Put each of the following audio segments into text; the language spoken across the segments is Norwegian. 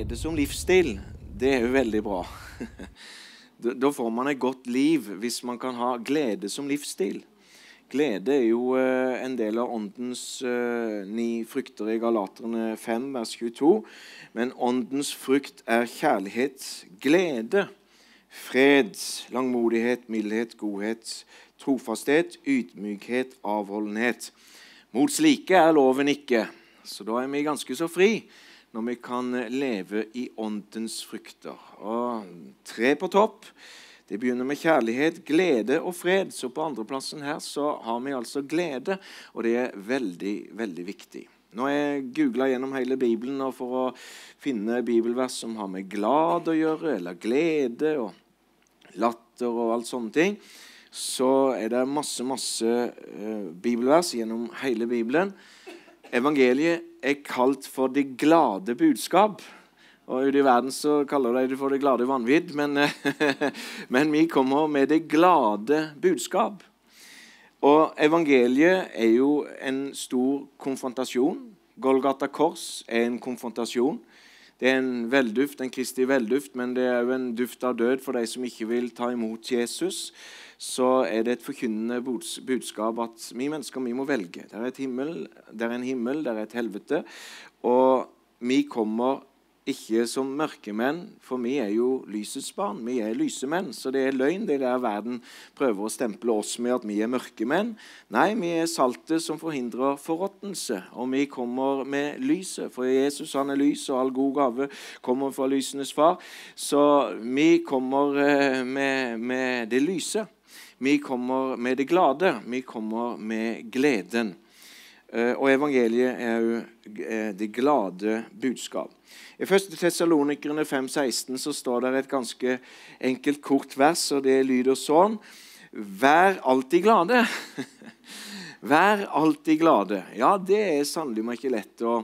glede som livsstil, det er jo veldig bra. Da får man et godt liv hvis man kan ha glede som livsstil. Glede er jo en del av åndens 9 frukter i Galaterne 5, vers 22. Men åndens frukt er kjærlighet, glede, fred, langmodighet, mildhet, godhet, trofasthet, ydmykhet, avholdenhet. Mot slike er loven ikke. Så da er vi ganske så fri når vi kan leve i åndens frukter. Og 3 på topp. Det begynner med kjærlighet, glede og fred. Så på andreplassen her så har vi altså glede, og det er veldig, veldig viktig. Nå har jeg googlet gjennom hele Bibelen for å finne bibelvers som har med glad å gjøre, eller glede og latter og alt sånne ting. Så er det masse bibelvers gjennom hele Bibelen. Evangeliet er kalt for det glade budskap. Og ute i verden så kaller de det for det glade vanvidd, men vi kommer med det glade budskap. Og evangeliet er jo en stor konfrontasjon. Golgata kors er en konfrontasjon. Det er en velduft, en Kristi velduft, men det er jo en duft av død for de som ikke vil ta imot Jesus. Så er det et forkynnende budskap at vi mennesker, vi må velge. Det er en himmel, det er et helvete, og vi kommer ikke som mørkemenn, for vi er jo lysets barn, vi er lysemenn, så det er løgn det der verden prøver å stemple oss med at vi er mørkemenn. Nei, vi er saltet som forhindrer forråtnelse, og vi kommer med lyset, for Jesus han er lys, og all god gave kommer fra lysenes far, så vi kommer med det lyse, vi kommer med det glade, vi kommer med gleden. Og evangeliet er jo det glade budskap. I 1. Thessalonikerne 5,16 så står det et ganske enkelt kort vers, og det lyder sånn: Vær alltid glade. Vær alltid glade. Ja, det er sannelig ikke lett å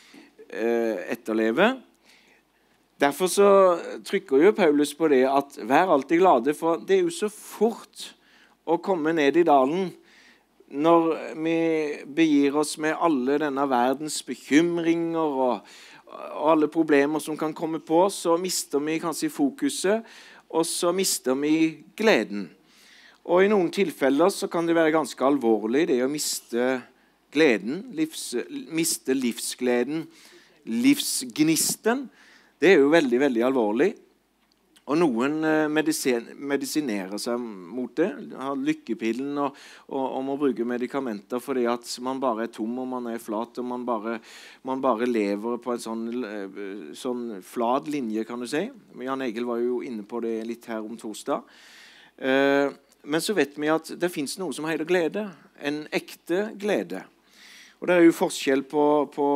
etterleve. Derfor så trykker jo Paulus på det at vær alltid glade, for det er jo så fort å komme ned i dalen når vi begir oss med alle denne verdens bekymringer og alle problemer som kan komme på, så mister vi kanskje fokuset, og så mister vi gleden. Og i noen tilfeller så kan det være ganske alvorlig, det å miste gleden, miste livsgleden, livsgnisten. Det er jo veldig, veldig alvorlig. Og noen medisinerer seg mot det, har lykkepillen og må bruke medikamenter fordi at man bare er tom og man er flat, og man bare lever på en sånn flat linje, kan du si. Jan Egil var jo inne på det litt her om torsdag. Men så vet vi at det finnes noe som heter glede, en ekte glede. Og det er jo forskjell på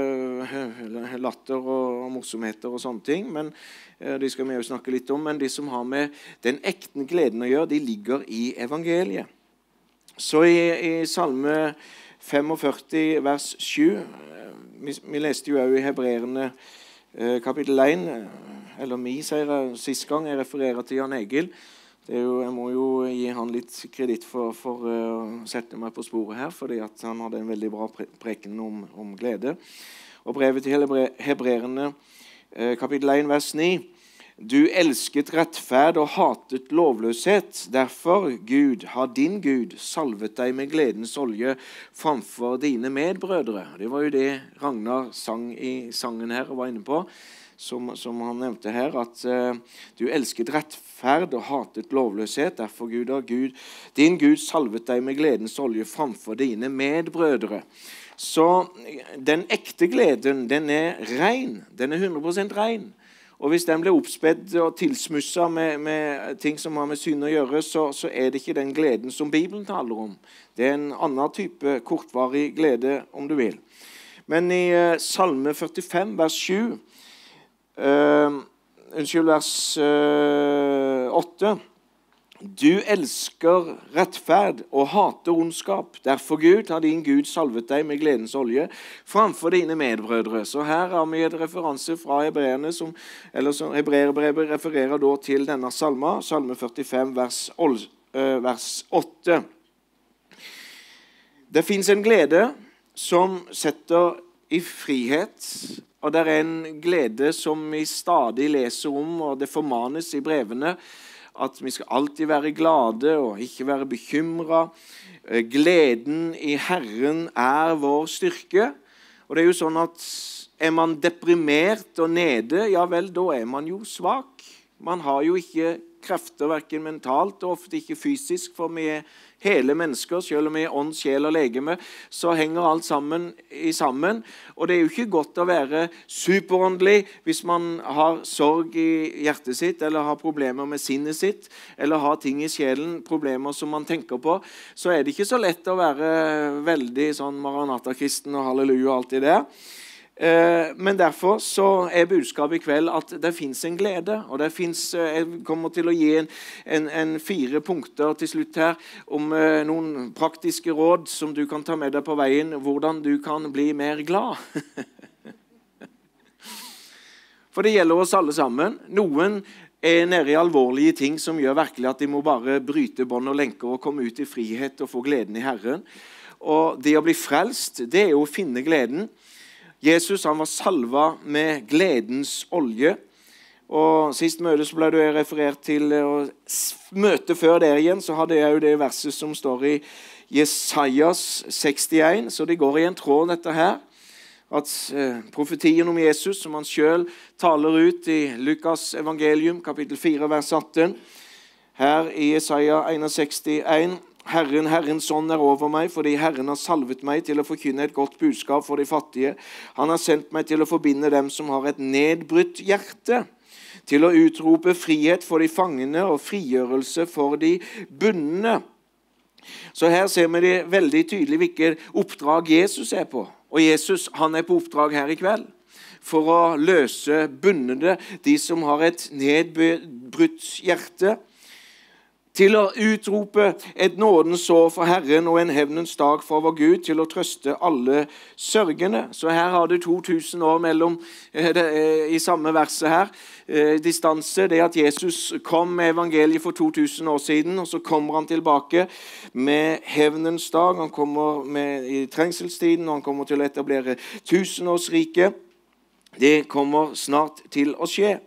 latter og morsomheter og sånne ting, men de skal vi jo snakke litt om, men de som har med den ekte gleden å gjøre, de ligger i evangeliet. Så i Salme 45, vers 7, vi leste jo i Hebreerne kapittel 1, eller vi sier sist gang, jeg refererer til Jan Egil. Jeg må jo gi han litt kreditt for å sette meg på sporet her, fordi at han hadde en veldig bra preken om glede. Og brevet til Hebreerne, kapittel 1, vers 9. Du elsket rettferd og hatet lovløshet. Derfor, Gud, har din Gud salvet deg med gledens olje framfor dine medbrødre. Det var jo det Ragnar sang i sangen her og var inne på. Som han nevnte her, at du elsket rettferd og hatet lovløshet. Derfor, din Gud salvet deg med gledens olje framfor dine medbrødre. Så den ekte gleden, den er ren. Den er 100% ren. Og hvis den blir oppspedd og tilsmusset med ting som har med synd å gjøre, så er det ikke den gleden som Bibelen taler om. Det er en annen type kortvarig glede, om du vil. Men i Salme 45, vers 7, vers 8. Du elsker rettferd og hater ondskap. Derfor, Gud, har din Gud salvet deg med gledens olje framfor dine medbrødre. Så her har vi et referanse fra hebreerne, som hebreerbrevet refererer da til denne salma, Salme 45, vers 8. Det finnes en glede som setter i frihet og det en glede som vi stadig leser om, og det formanes i brevene, at vi skal alltid være glade og ikke være bekymret. Gleden i Herren vår styrke. Og det jo sånn at man deprimert og nede, ja vel, da man jo svak. Man har jo ikke krefter, hverken mentalt og ofte ikke fysisk, for vi hele mennesker, selv om vi ånd, sjel og legeme, så henger alt sammen i sammen. Og det jo ikke godt å være superåndelig hvis man har sorg i hjertet sitt, eller har problemer med sinnet sitt, eller har ting i sjelen, problemer som man tenker på. Så det ikke så lett å være veldig sånn Maranatha-kristen og halleluja og alt det der. Men derfor så budskapet i kveld at det finnes en glede, og det finnes, jeg kommer til å gi en 4 punkter til slutt her, om noen praktiske råd som du kan ta med deg på veien, hvordan du kan bli mer glad. For det gjelder oss alle sammen. Noen nede i alvorlige ting som gjør virkelig at de må bare bryte bånd og lenker og komme ut i frihet og få gleden i Herren. Og det å bli frelst, det jo å finne gleden. Jesus han var salva med gledens olje, og sist møte så ble det referert til møte før der igjen, så hadde jeg jo det verset som står i Jesajas 61, så det går i en tråd dette her, at profetien om Jesus som han selv taler ut i Lukas evangelium, kapittel 4, vers 18, her i Jesaja 61, Herrens ånd over meg, fordi Herren har salvet meg til å forkynne et godt budskap for de fattige. Han har sendt meg til å forbinde dem som har et nedbrutt hjerte, til å utrope frihet for de fangene og frigjørelse for de bundne. Så her ser vi det veldig tydelig hvilket oppdrag Jesus på. Og Jesus han på oppdrag her i kveld for å løse bundne, de som har et nedbrutt hjerte, til å utrope et nådens år for Herren og en hevnens dag for vår Gud, til å trøste alle sørgende. Så her har du 2000 år mellom i samme verset her. Distanse, det at Jesus kom med evangeliet for 2000 år siden, og så kommer han tilbake med hevnens dag. Han kommer i trengselstiden, og han kommer til å etablere tusenårsriket. Det kommer snart til å skje.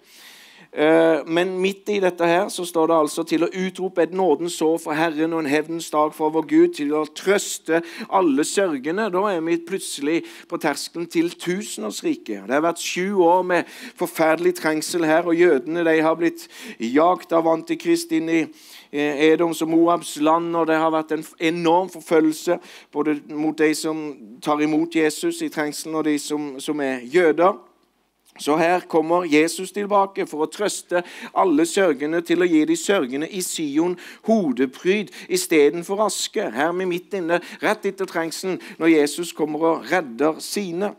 Men midt i dette her så står det altså til å utrope et nådens år for Herren og en hevnens dag for vår Gud, til å trøste alle sørgende. Da vi plutselig på terskelen til tusenårsriket. Det har vært 7 år med forferdelig trengsel her, og jødene de har blitt jagt av antikrist inn i Edoms og Moabs land, og det har vært en enorm forfølgelse både mot de som tar imot Jesus i trengselen og de som jøder. Så her kommer Jesus tilbake for å trøste alle sørgende, til å gi de sørgende i Sion hodepryd i stedet for aske. Her vi midt inne, rett etter trengselen, når Jesus kommer og redder sine.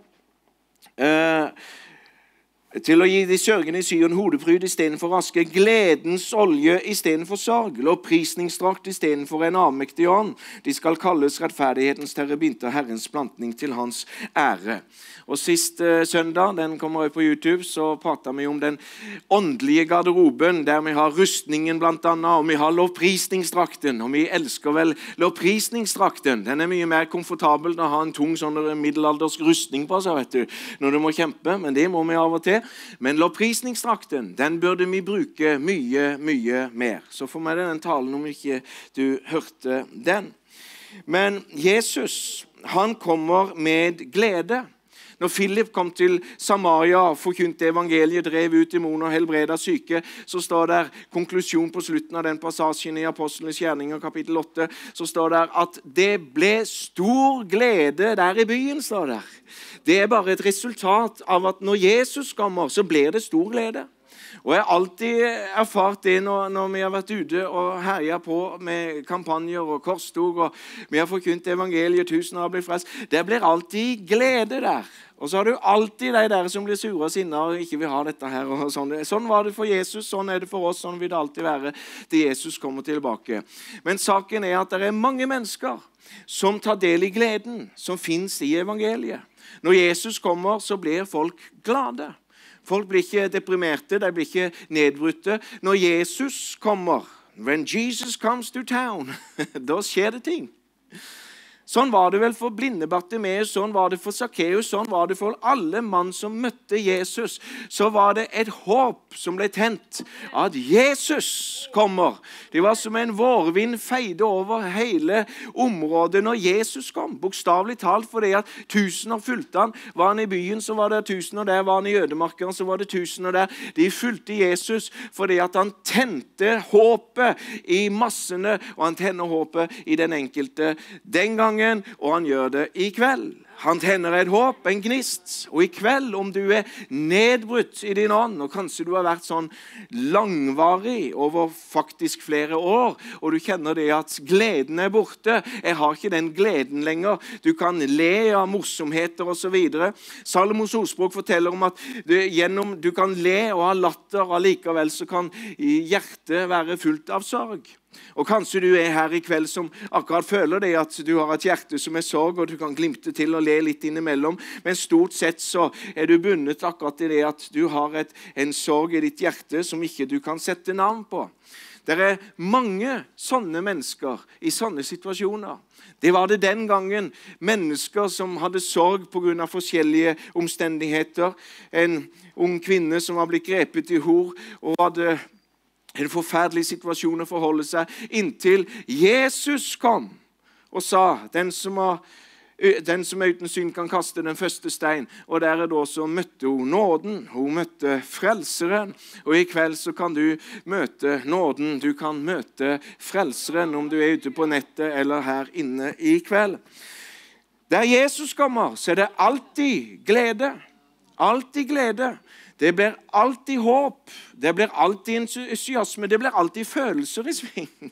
Til å gi de sørgende i Sion hodepryd i stedet for aske, gledens olje i stedet for sorg, lovprisningsdrakt i stedet for en avmektig ånd. De skal kalles rettferdighetens terebinte, Herrens plantning til hans ære. Og sist søndag, den kommer på YouTube, så prater vi om den åndelige garderoben, der vi har rustningen blant annet, og vi har lovprisningsdrakten, og vi elsker vel lovprisningsdrakten. Den mye mer komfortabel å ha en tung sånn middelaldersk rustning på seg, vet du, når du må kjempe, men det må vi av og til. Men lovprisningsdrakten, den burde vi bruke mye, mye mer. Så for meg den talen om ikke du hørte den. Men Jesus, han kommer med glede. Når Philip kom til Samaria og forkynte evangeliet, drev ut demoner og helbreda syke, så står der konklusjon på slutten av den passasjen i Apostlenes gjerninger, kapittel 8, så står der at det ble stor glede der i byen, står der. Det bare et resultat av at når Jesus kommer, så blir det stor glede. Og jeg har alltid erfart det når vi har vært ute og herjet på med kampanjer og korstog, og vi har forkynt evangeliet, tusener har blitt frelst. Det blir alltid glede der. Og så har du alltid de der som blir sure og sinne og ikke vil ha dette her. Og sånn. Sånn var det for Jesus, sånn det for oss, sånn vil det alltid være til Jesus kommer tilbake. Men saken at det mange mennesker som tar del i gleden som finnes i evangeliet. Når Jesus kommer, så blir folk glade. Folk blir ikke deprimerte, de blir ikke nedbrutte. Når Jesus kommer, when Jesus comes to town, da skjer det ting. Sånn var det vel for blinde Bartimeus, sånn var det for Zacchaeus, sånn var det for alle mann som møtte Jesus. Så var det et håp som ble tent, at Jesus kommer. Det var som en vårvind feide over hele området når Jesus kom. Bokstavelig talt fordi at tusener fulgte han. Var han i byen, så var det tusener der. Var han i ødemarken, så var det tusener der. De fulgte Jesus fordi at han tente håpet i massene, og han tenner håpet i den enkelte den gangen. Og han gjør det i kveld. Han tenner et håp, en gnist. Og i kveld, om du nedbrutt i din ånd, og kanskje du har vært sånn langvarig over faktisk flere år, og du kjenner det at gleden borte. Jeg har ikke den gleden lenger. Du kan le av morsomheter og så videre. Salomos ordspråk forteller om at du kan le og ha latter, og likevel så kan hjertet være fullt av sorg. Og kanskje du her i kveld som akkurat føler det at du har et hjerte som sorg, og du kan glimte til og le litt innimellom, men stort sett så du bundet akkurat i det at du har en sorg i ditt hjerte som ikke du kan sette navn på. Det mange sånne mennesker i sånne situasjoner. Det var det den gangen, mennesker som hadde sorg på grunn av forskjellige omstendigheter. En ung kvinne som var blitt grepet i hor og hadde en forferdelig situasjon å forholde seg inntil Jesus kom og sa, den som uten synd kan kaste den første stein. Og der da så møtte hun nåden, hun møtte frelseren. Og i kveld så kan du møte nåden, du kan møte frelseren om du ute på nettet eller her inne i kveld. Der Jesus kommer, så det alltid glede. Alltid glede. Det blir alltid håp, det blir alltid entusiasme, det blir alltid følelser i sving.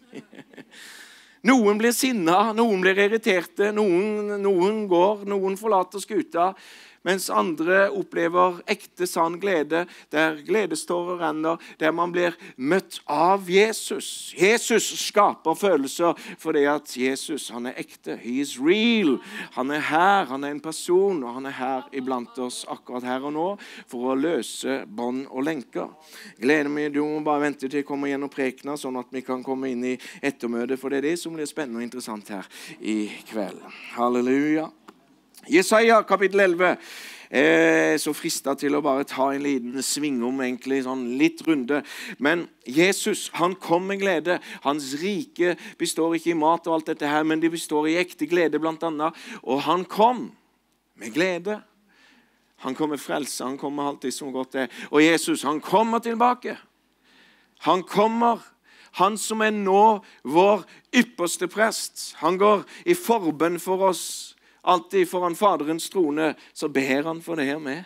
Noen blir sinna, noen blir irriterte, noen går, noen forlater skuta, mens andre opplever ekte sann glede, der gledestårer renner, der man blir møtt av Jesus. Jesus skaper følelser fordi at Jesus, han ekte. He is real. Han her, han en person, og han her iblant oss akkurat her og nå for å løse bånd og lenker. Gleder meg, du må bare vente til jeg kommer gjennom prekena, sånn at vi kan komme inn i ettermøtet, for det det som blir spennende og interessant her i kveld. Halleluja. Jesaja kapittel 11 så fristet til å bare ta en liten sving om egentlig sånn litt runde, men Jesus, han kom med glede. Hans rike består ikke i mat og alt dette her, men det består i ekte glede blant annet, og han kom med glede. Han kom med frelse, han kom med alt det som godt og Jesus, han kommer tilbake. Han kommer, han som nå vår ypperste prest. Han går i forbønn for oss. Alltid foran faderens trone, så ber han for det her med.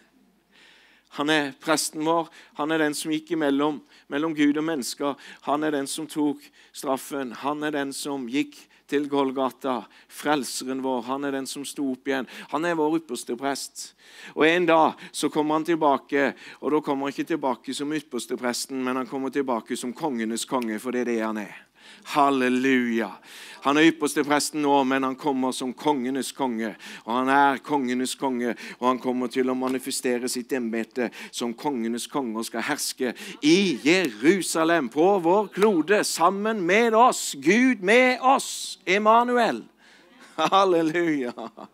Han presten vår, han den som gikk imellom Gud og mennesker. Han den som tok straffen. Han den som gikk til Golgata. Frelseren vår, han den som sto opp igjen. Han vår ypperste prest. Og en dag så kommer han tilbake, og da kommer han ikke tilbake som ypperste presten, men han kommer tilbake som kongenes konge, for det det han Halleluja. Han ypperste presten nå, men han kommer som kongenes konge. Og han kongenes konge, og han kommer til å manifestere sitt embete som kongenes konge og skal herske i Jerusalem på vår klode sammen med oss. Gud med oss. Emmanuel. Halleluja.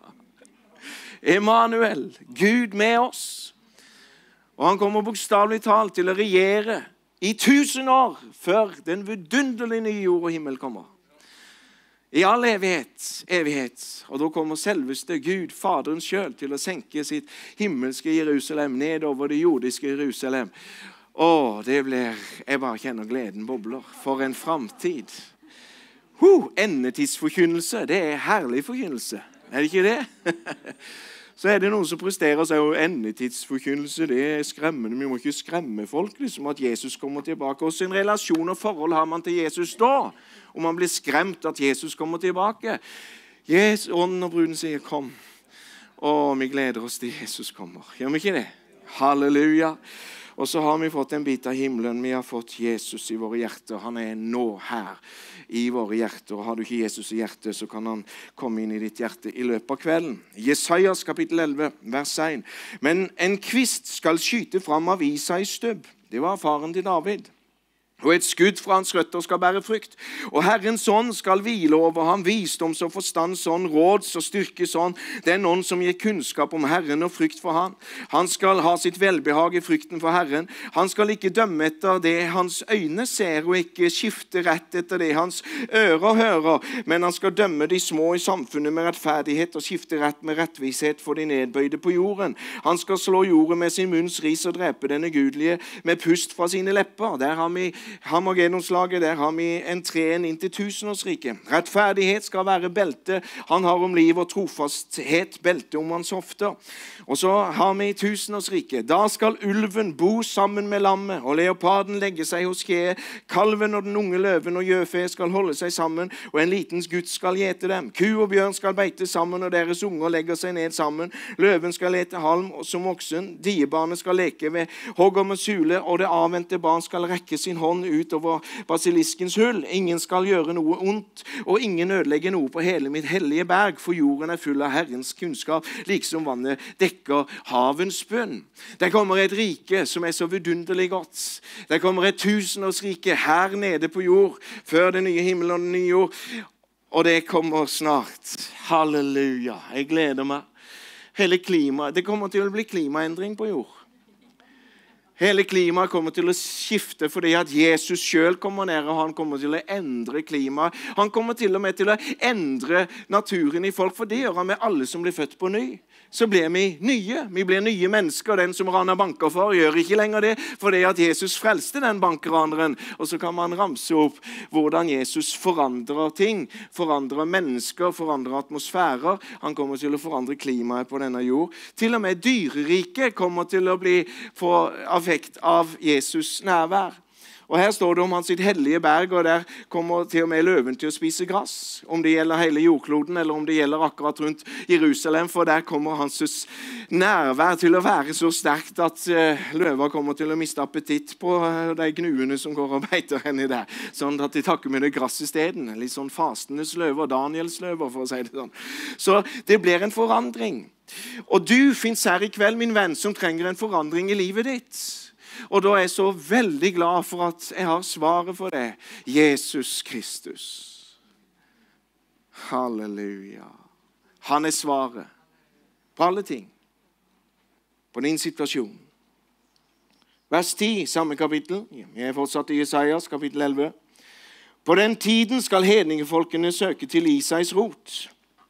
Emmanuel. Gud med oss. Og han kommer bokstavelig talt til å regjere i 1000 år før den vidunderlige nye jord og himmel kommer. I all evighet. Og da kommer selveste Gud, Faderen selv, til å senke sitt himmelske Jerusalem ned over det jordiske Jerusalem. Det blir, jeg bare kjenner gleden bobler. For en fremtid. Endetidsforkynnelse, det herlig forkynnelse. Det ikke det? Så det noen som presterer og sier endetidsforkynnelse, det skremmende. Vi må ikke skremme folk, liksom, at Jesus kommer tilbake. Og sin relasjon og forhold har man til Jesus da. Og man blir skremt at Jesus kommer tilbake. Ånden og bruden sier, kom. Vi gleder oss til Jesus kommer. Gjør vi ikke det? Halleluja. Og så har vi fått en bit av himmelen. Vi har fått Jesus i våre hjerter. Han nå her i våre hjerter. Og har du ikke Jesus i hjertet, så kan han komme inn i ditt hjerte i løpet av kvelden. Jesajas kapittel 11, vers 1. Men en kvist skal skyte fram av Isais stubb. Det var faren til David. og et skudd fra hans røtter skal bære frukt. Og Herrens ånd skal hvile over ham, visdoms- og forstandsånd, råds- og styrkesånd, den ånd som gir kunnskap om Herren og frykt for han. Han skal ha sitt velbehag i frykten for Herren. Han skal ikke dømme etter det hans øyne ser, og ikke skifte rett etter det hans ører hører, men han skal dømme de små i samfunnet med rettferdighet og skifte rett med rettvishet for de nedbøyde på jorden. Han skal slå jorden med sin munns ris og drepe den ugudelige med pust fra sine lepper. Der har vi Hamagedonslaget, der har vi en treen inn til tusenårsriket. Rettferdighet skal være belte. Han har om liv og trofasthet belte om hans hofter. Og så har vi tusenårsriket. Da skal ulven bo sammen med lammet, og leoparden legge seg hos kjeet. Kalven og den unge løven og gjøfe skal holde seg sammen, og en liten gutt skal gjete dem. Ku og bjørn skal beite sammen, og deres unger legger seg ned sammen. Løven skal lete halm som oksen. Diebarnet skal leke ved hogger med sule, og det avvente barn skal rekke sin hånd utover basiliskens hull. Ingen skal gjøre noe ondt, og ingen ødelegge noe på hele mitt hellige berg, for jorden er full av Herrens kunnskap, liksom vannet dekker havens bunn. Det kommer et rike som er så vidunderlig godt. Det kommer et tusenårsrike her nede på jord, før den nye himmel og den nye jord, og det kommer snart. Halleluja, jeg gleder meg. Hele klimaet, det kommer til å bli klimaendring på jord. Hele klimaet kommer til å skifte fordi at Jesus selv kommer ned, og han kommer til å endre klimaet. Han kommer til og med til å endre naturen i folk, for det gjør han med alle som blir født på ny. Så blir vi nye. Vi blir nye mennesker. Den som raner banker for, gjør ikke lenger det, fordi at Jesus frelste den bankraneren. Og så kan man ramse opp hvordan Jesus forandrer ting, forandrer mennesker, forandrer atmosfærer. Han kommer til å forandre klimaet på denne jord. Til og med dyreriket kommer til å få effekt av Jesus nærvær. Og her står det om hans sitt hellige berg, og der kommer til og med løven til å spise grass. Om det gjelder hele jordkloden, eller om det gjelder akkurat rundt Jerusalem, for der kommer hans nærvær til å være så sterkt at løver kommer til å miste appetitt på de gnuene som går og beiter henne der. Sånn at de takker med det grass i stedet. Litt sånn fastenes løver, Daniels løver, for å si det sånn. Så det blir en forandring. Og du finnes her i kveld, min venn, som trenger en forandring i livet ditt. Og da er jeg så veldig glad for at jeg har svaret for det. Jesus Kristus. Halleluja. Han er svaret på alle ting. På din situasjon. Vers 10, samme kapittel. Jeg er fortsatt i Jesajas, kapittel 11. På den tiden skal hedningefolkene søke til Isais rot.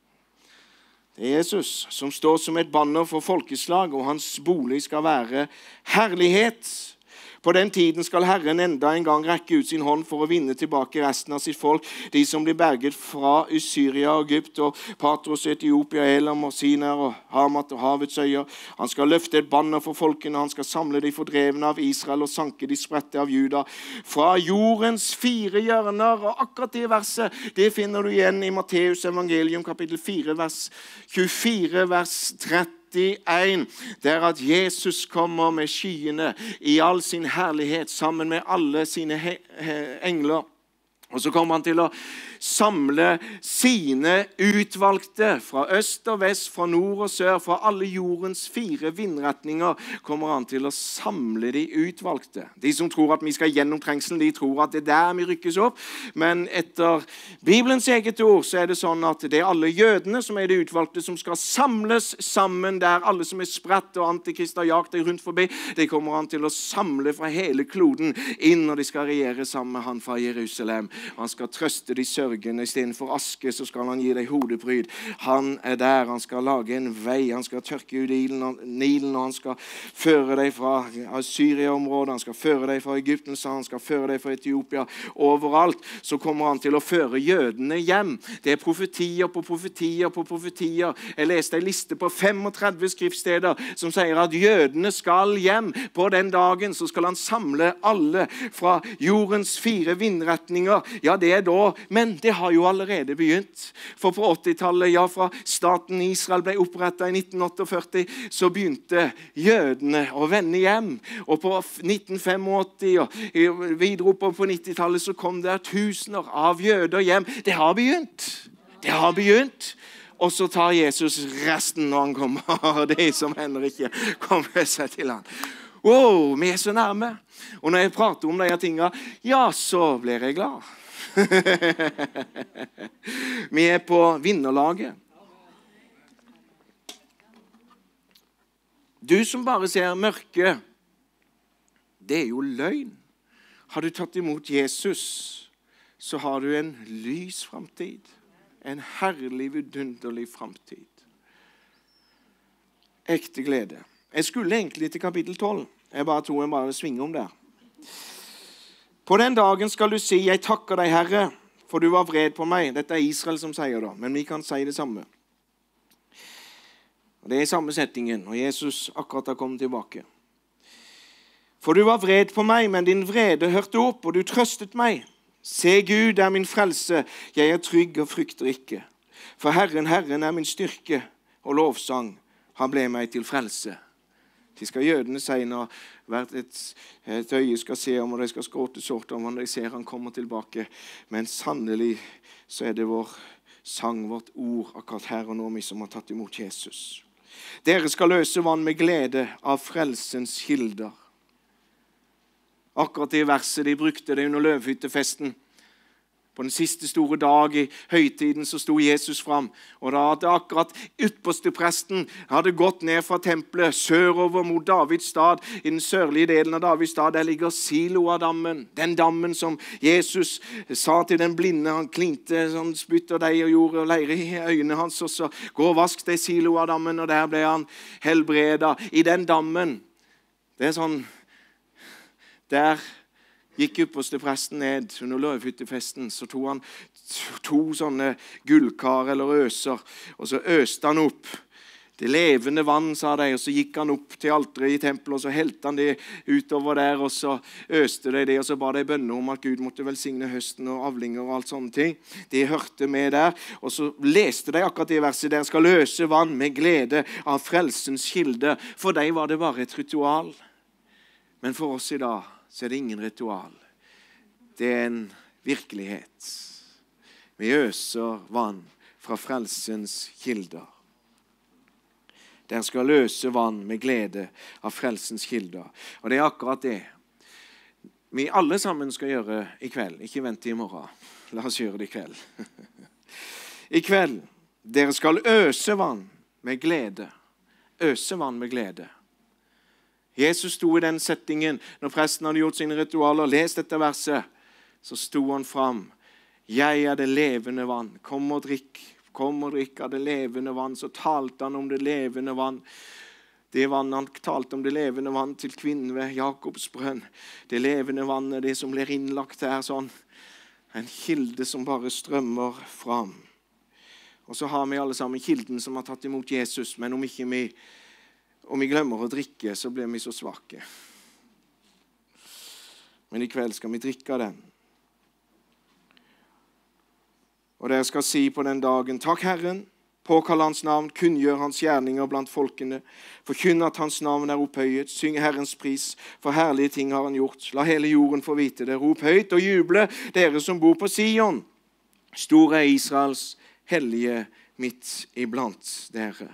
Det er Jesus som står som et banner for folkeslag, og hans bolig skal være herlighet. På den tiden skal Herren enda en gang rekke ut sin hånd for å vinne tilbake resten av sitt folk, de som blir berget fra Syria og Egypt og Patros, Etiopia, Elam og Sinar og Hamat og havets øyer. Han skal løfte et banner for folkene, han skal samle de fordrevne av Israel og sanke de spredte av Juda fra jordens 4 hjørner. Og akkurat det verset, det finner du igjen i Matteus evangelium kapittel 4, vers 24, vers 30. Det er at Jesus kommer med skyene i all sin herlighet sammen med alle sine engler. Og så kommer han til å samle sine utvalgte fra øst og vest, fra nord og sør, fra alle jordens 4 vindretninger kommer han til å samle de utvalgte. De som tror at vi skal gjennom trengselen, de tror at det er der vi rykkes opp. Men etter Bibelens eget ord så er det sånn at det er alle jødene som er de utvalgte som skal samles sammen der. Alle som er spredt og antikrist har jagt deg rundt forbi, det kommer han til å samle fra hele kloden inn når de skal regjere sammen med han fra Jerusalem. Han skal trøste de sørgende. I stedet for aske så skal han gi deg hodepryd. Han er der. Han skal lage en vei. Han skal tørke ut Nilen, og han skal føre deg fra Syria-området. Han skal føre deg fra Egypten, han skal føre deg fra Etiopia. Overalt så kommer han til å føre jødene hjem. Det er profetier på profetier på profetier. Jeg leste en liste på 35 skriftsteder som sier at jødene skal hjem. På den dagen så skal han samle alle fra jordens 4 vindretninger. Ja, det er da, men det har jo allerede begynt. For på 80-tallet, ja, fra staten Israel ble opprettet i 1948, så begynte jødene å vende hjem. Og på 1985 og videre opp på 90-tallet så kom det tusener av jøder hjem. Det har begynt. Det har begynt. Og så tar Jesus resten når han kommer. Det som hender ikke kommer seg til han. Wow, vi så nærme. Og når jeg prater om de tingene, ja, så blir jeg glad. Vi på vinnerlaget. Du som bare ser mørke, det jo løgn. Har du tatt imot Jesus, så har du en lys fremtid. En herlig, vidunderlig fremtid. Ekte glede. Jeg skulle egentlig til kapittel 12. Jeg bare svinger om der. På den dagen skal du si, jeg takker deg, Herre, for du var vred på meg. Dette Israel som sier det, men vi kan si det samme. Og det i samme settingen, og Jesus akkurat har kommet tilbake. For du var vred på meg, men din vrede hørte opp, og du trøstet meg. Se, Gud min frelse, jeg trygg og frykter ikke. For Herren min styrke og lovsang, han ble meg til frelse. De skal jødene si når hvert et øye skal se om, og de skal skråte sort om, og de ser han kommer tilbake. Men sannelig så det vår sang, vårt ord, akkurat her og nå, vi som har tatt imot Jesus. Dere skal løse vann med glede av frelsens kilder. Akkurat det verset de brukte det under løvhyttefesten. På den siste store dag i høytiden så sto Jesus fram, og da hadde akkurat ytterste presten hadde gått ned fra tempelet sørover mot Davids stad. I den sørlige delen av Davids stad der ligger Siloa-dammen. Den dammen som Jesus sa til den blinde, han klinte sånn spytt og deig og gjorde og leire i øynene hans, og så gå og vask deg Siloa-dammen, og der ble han helbreda. I den dammen, det sånn, der gikk ypperste presten ned under løvhyttefesten, så tog han to sånne gullkar eller øser, og så øste han opp det levende vann, sa de, og så gikk han opp til alteret i tempelet, og så helte han det utover der, og så øste de det, og så ba de bønner om at Gud måtte velsigne høsten og avlinger og alt sånne ting. De hørte med der, og så leste de akkurat det verset der, skal løse vann med glede av frelsens kilde. For dem var det bare et ritual. Men for oss i dag, så det ingen ritual. Det en virkelighet. Vi øser vann fra frelsens kilder. Der skal løse vann med glede av frelsens kilder. Og det akkurat det vi alle sammen skal gjøre i kveld. Ikke vente i morgen. La oss gjøre det i kveld. I kveld, dere skal øse vann med glede. Øse vann med glede. Jesus sto i den settingen, når presten hadde gjort sine ritualer og lest dette verset, så sto han fram. Jeg det levende vann. Kom og drikk av det levende vann. Så talte han om det levende vann. Det vann han talte om det levende vann til kvinnen ved Jakobs brønn. Det levende vannet, det som blir innlagt her sånn. En kilde som bare strømmer fram. Og så har vi alle sammen kilden som har tatt imot Jesus, men om vi glemmer å drikke, så blir vi så svake. Men i kveld skal vi drikke den. Og dere skal si på den dagen, takk Herren, påkall hans navn, kunngjør hans gjerninger blant folkene, forkynn at hans navn opphøyet, syng Herrens pris, for herlige ting har han gjort. La hele jorden få vite det, rop høyt og juble, dere som bor på Sion. Store Israels hellige midt iblant dere.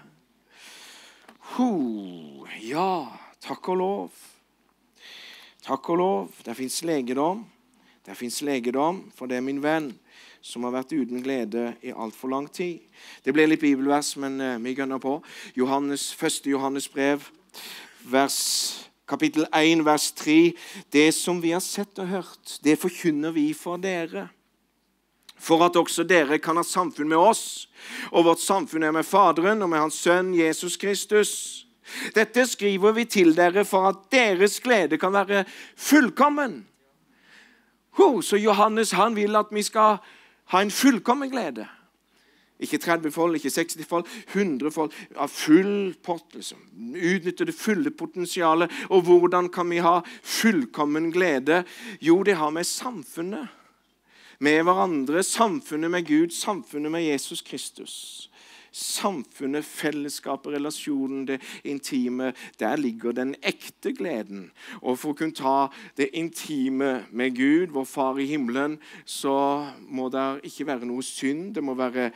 Ja, takk og lov. Takk og lov. Det finnes legedom. Det finnes legedom, for det min venn som har vært uten glede i alt for lang tid. Det ble litt bibelvers, men vi gønner på. 1. Johannes brev, kapittel 1, vers 3. Det som vi har sett og hørt, det forkynner vi for dere. For at også dere kan ha samfunn med oss, og vårt samfunn med Faderen og med hans sønn Jesus Kristus. Dette skriver vi til dere for at deres glede kan være fullkommen. Så Johannes han vil at vi skal ha en fullkommen glede. Ikke 30-fold, ikke 60-fold, 100-fold, av full pott, liksom. Utnytte det fulle potensialet. Og hvordan kan vi ha fullkommen glede? Jo, det har med samfunnet. Med hverandre, samfunnet med Gud, samfunnet med Jesus Kristus. Samfunnet, fellesskapet, relasjonen, det intime, der ligger den ekte gleden. Og for å kunne ta det intime med Gud, vår far i himmelen, så må det ikke være noe synd, det må være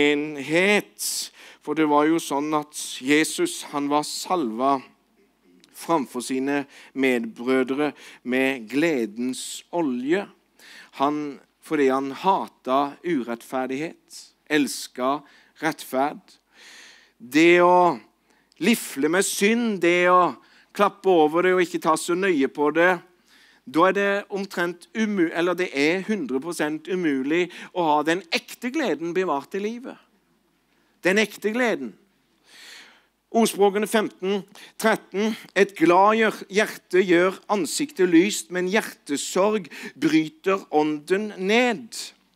renhet. For det var jo sånn at Jesus, han var salva framfor sine medbrødre med gledens olje. Fordi han hatet urettferdighet, elsket rettferd. Det å lifle med synd, det å klappe over det og ikke ta så nøye på det, da er det omtrent umulig, eller det er 100% umulig å ha den ekte gleden bevart i livet. Den ekte gleden. Ordspråkene 15:13. Et glad hjerte gjør ansiktet lyst, men hjertesorg bryter ånden ned.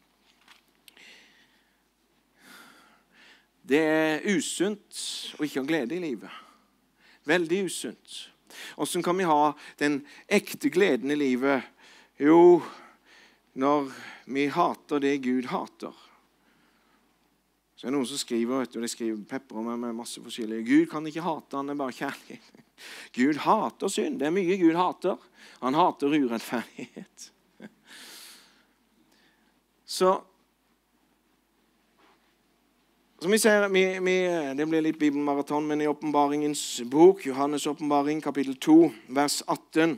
Det er usunt å ikke ha glede i livet. Veldig usunt. Hvordan kan vi ha den ekte gleden i livet? Jo, når vi hater det Gud hater. Så er det noen som skriver, de skriver pepper med masse forskjellige. Gud kan ikke hate, han er bare kjærlighet. Gud hater synd. Det er mye Gud hater. Han hater urettferdighet. Så som vi ser, det blir litt bibelmaraton, men i åpenbaringens bok, Johannes åpenbaring, kapittel 2, vers 18,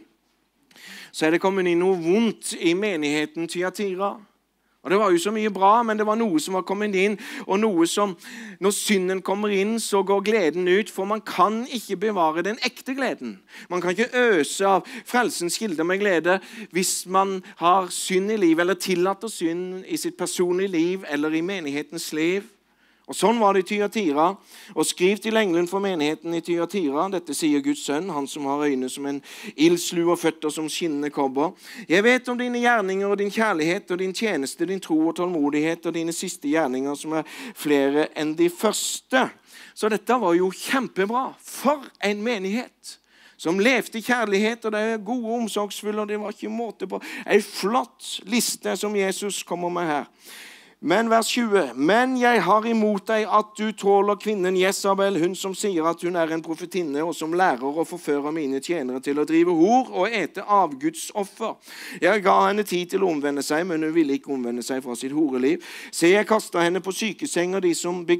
så er det kommet inn noe vondt i menigheten Thyatira. Og det var jo så mye bra, men det var noe som var kommet inn, og noe som, når synden kommer inn, så går gleden ut, for man kan ikke bevare den ekte gleden. Man kan ikke øse av frelsens kilder med glede hvis man har synd i livet, eller tillater synd i sitt personlige liv, eller i menighetens liv. Og sånn var det i Thyatira. Og skriv til engelen for menigheten i Thyatira. Dette sier Guds sønn, han som har øyne som en ildslue og føtter som skinnende kobber. Jeg vet om dine gjerninger og din kjærlighet og din tjeneste, din tro og tålmodighet og dine siste gjerninger som er flere enn de første. Så dette var jo kjempebra. For en menighet som levde i kjærlighet, og det er gode omsorgsfulle, og det var ikke måte på. En flott liste som Jesus kommer med her. Men vers 20, men jeg har imot deg at du tåler kvinnen Jezabel, hun som sier at hun er en profetinne, og som lærer og forfører mine tjenere til å drive hor og ete avgudsoffer. Jeg ga henne tid til å omvende seg, men hun ville ikke omvende seg fra sitt horeliv. Se, jeg kastet henne på sykeseng, og de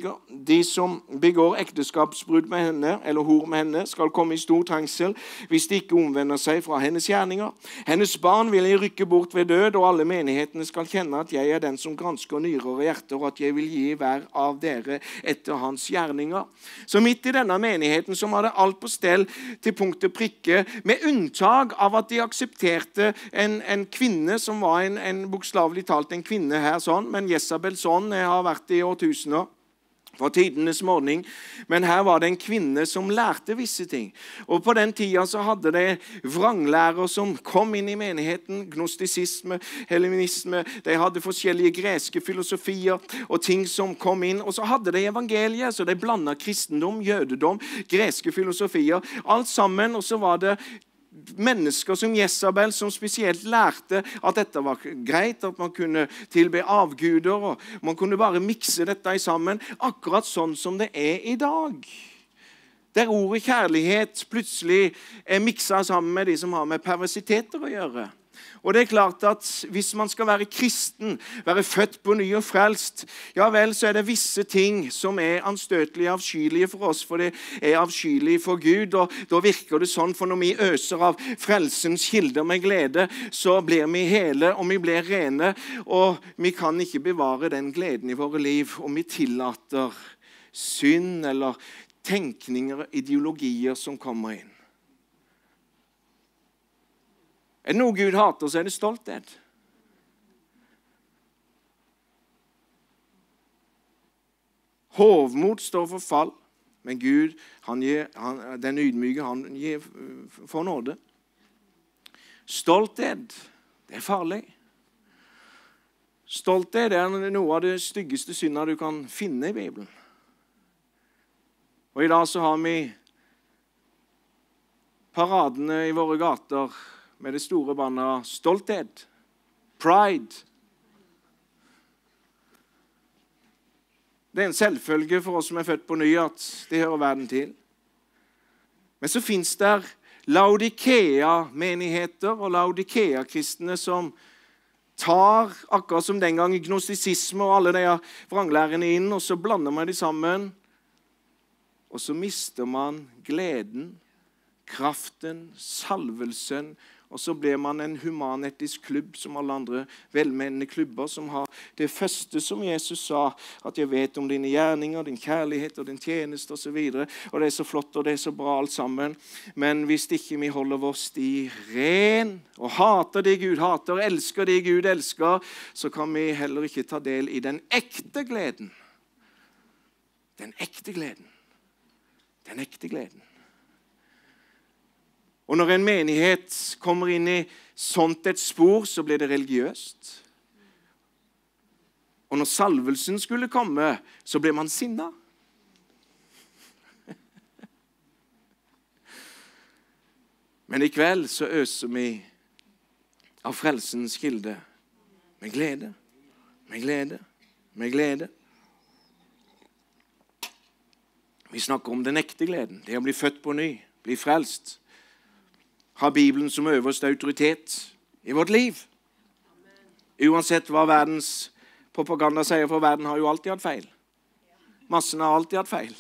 som begår ekteskapsbrudd med henne, eller hor med henne, skal komme i stor trengsel, hvis de ikke omvender seg fra hennes gjerninger. Hennes barn vil jeg rykke bort ved død, og alle menighetene skal kjenne at jeg er den som gransker nyrer og hjerter, og at jeg vil gi hver av dere etter hans gjerninger. Så midt i denne menigheten som hadde alt på stell til punkt og prikke, med unntak av at de aksepterte en kvinne som var en bokstavelig talt en kvinne her sånn, men Jezabels ånd har vært i årtusener. Fra tidenes morgen, men her var det en kvinne som lærte visse ting. Og på den tida så hadde det vranglærer som kom inn i menigheten, gnostisisme, hellenisme, de hadde forskjellige greske filosofier og ting som kom inn, og så hadde de evangeliet, så de blandet kristendom, jødedom, greske filosofier, alt sammen, og så var det mennesker som Jezabel som spesielt lærte at dette var greit, at man kunne tilbe avguder, og man kunne bare mikse dette sammen, akkurat sånn som det er i dag. Der ordet kjærlighet plutselig er mikset sammen med de som har med perversiteter å gjøre. Og det er klart at hvis man skal være kristen, være født på ny og frelst, ja vel, så er det visse ting som er anstøtelige, avskyelige for oss, for det er avskyelige for Gud, og da virker det sånn, for når vi øser av frelsens kilder med glede, så blir vi hele, og vi blir rene, og vi kan ikke bevare den gleden i våre liv, og vi tillater synd eller tenkninger og ideologier som kommer inn. Er det noe Gud hater, så er det stolthet. Hovmod står for fall, men Gud, den ydmyke, han gir for nåde. Stolthet, det er farlig. Stolthet er noe av det styggeste synder du kan finne i Bibelen. Og i dag så har vi paradene i våre gater med det store bandet stolthet, pride. Det er en selvfølge for oss som er født på ny at det hører verden til. Men så finnes det Laodikea-menigheter og Laodikea-kristne som tar, akkurat som den gang gnostisisme og alle de vranglærerne inn, og så blander man de sammen, og så mister man gleden kraften, salvelsen, og så blir man en humanetisk klubb som alle andre velmenende klubber som har det første som Jesus sa, at jeg vet om dine gjerninger, din kjærlighet og din tjeneste og så videre, og det er så flott og det er så bra alt sammen, men hvis ikke vi holder vår sti ren og hater det Gud hater, elsker det Gud elsker, så kan vi heller ikke ta del i den ekte gleden. Den ekte gleden. Den ekte gleden. Og når en menighet kommer inn i sånt et spor, så blir det religiøst. Og når salvelsen skulle komme, så ble man sinna. Men i kveld så øser vi av frelsens kilde med glede, med glede, med glede. Vi snakker om den ekte gleden, det å bli født på ny, bli frelst. Ha Bibelen som øverste autoritet i vårt liv. Uansett hva verdens propaganda sier, for verden har jo alltid hatt feil. Massen har alltid hatt feil.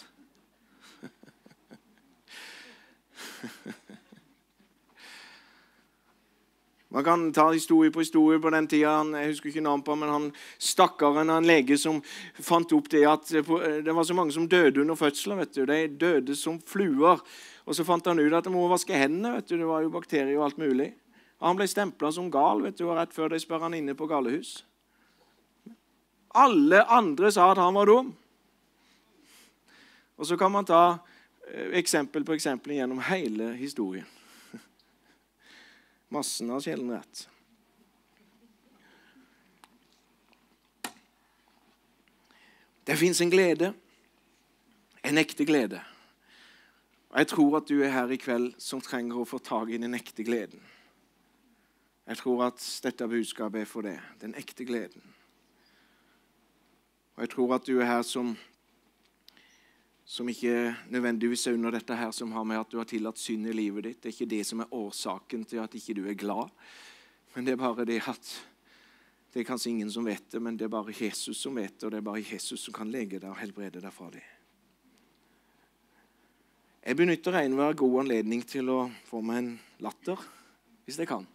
Man kan ta historie på den tiden, jeg husker ikke navn på, men han stakkaren av en lege som fant opp det at det var så mange som døde under fødsler, vet du. De døde som fluer. Og så fant han ut at de må vaske hendene, vet du. Det var jo bakterier og alt mulig. Og han ble stemplet som gal, vet du, og rett før de spør han inne på galehus. Alle andre sa at han var dum. Og så kan man ta eksempel på eksempel gjennom hele historien. Massen har sjelden rett. Det finnes en glede, en ekte glede. Og jeg tror at du er her i kveld som trenger å få tag i den ekte gleden. Jeg tror at dette budskapet er for det, den ekte gleden. Og jeg tror at du er her som ikke nødvendigvis er under dette her, som har med at du har tillatt synd i livet ditt. Det er ikke det som er årsaken til at ikke du er glad, men det er bare det at det er kanskje ingen som vet det, men det er bare Jesus som vet det, og det er bare Jesus som kan lege deg og helbrede deg fra det. Jeg benytter enhver god anledning til å få meg en latter, hvis jeg kan.